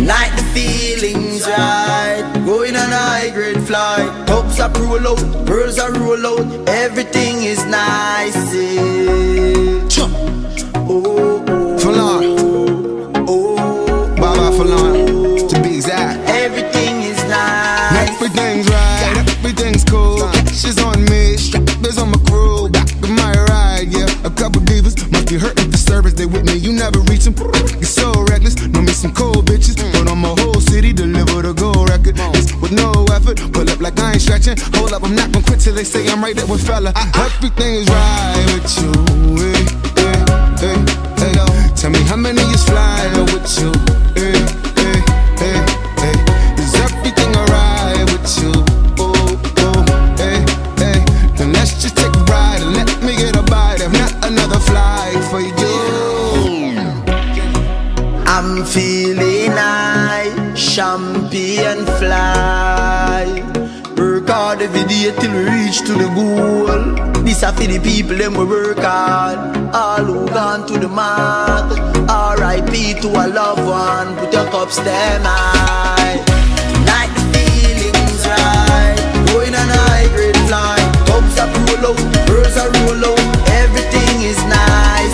Tonight the feeling's right. Going on a high grade flight. Tops are roll out, birds are roll out. Everything is nice. Oh, to be exact. Everything is nice. Everything's right, everything's cool. Cash is on me, strappers on my crew. Back of my ride, yeah. A couple divas must be hurt with the service. They with me, you never reach them. It's so reckless. Know me some cold bitches, but on my whole city deliver the gold record. It's with no effort, pull up like I ain't stretching. Hold up, I'm not gonna quit till they say I'm right there with fella. Everything is right with you. Hey, hey, hey. Tell me how many is flying with you. Hey, hey, hey, hey. Is everything alright with you? Oh, oh, hey, hey. Then let's just take a ride and let me get a bite. If not, another flight for you. I'm feeling high, champion fly. Work hard every day till we reach to the goal. This a for the people, them we work hard. All who gone to the mark. R.I.P. to a loved one. Put your cups them high. Tonight the feeling's right. Going on a high grade flight. Cups are roll out, birds are roll out. Everything is nice.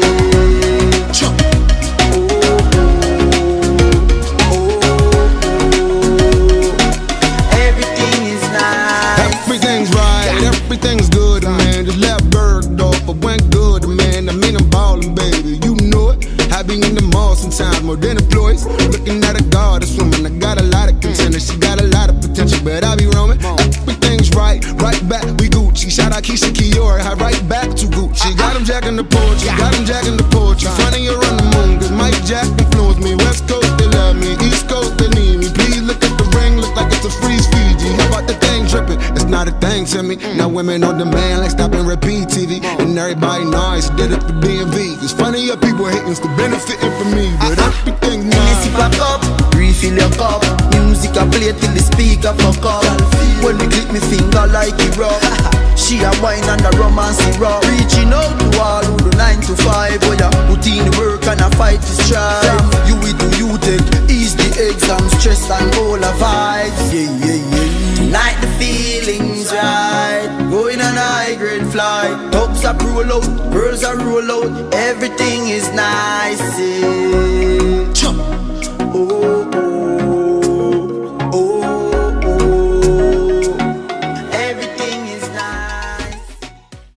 Everything's good, man. Just left Bergdorf, but went good, man. I mean, I'm ballin', baby. You know it. I be in the mall sometimes more than employees. Looking at a goddess woman. I got a lot of contenders. She got a lot of potential, but I be roaming. Everything's right back. We Gucci. Shout out Keisha Kiora. I right back to Gucci. Got him jacking the porch. Got him jacking the porch. Funny you're on the moon, cause Mike Jack influenced me. West Coast, they love me. East Coast, they need me. Please look at the ring. Look like it's a freeze Fiji. How about the thing dripping? It's not a thing to me. Now women on demand like stop and repeat TV. And everybody nice, did it for DMV. It's funny how people hating, still benefiting from me. But everything's nice. Sip a cup, refill your cup. Music I play till the speaker fuck up. When they click me finger like it rock. She a wine and a romance rock. Reaching out to all who do 9 to 5. Oh yeah, put in the work and a fight to strive. You will do you take, ease the exam, stress and all the vibes. Yeah, yeah, yeah. Tonight the feeling's right. Going on a high grade flight. Tops are roll out, birds are roll out. Everything is nice.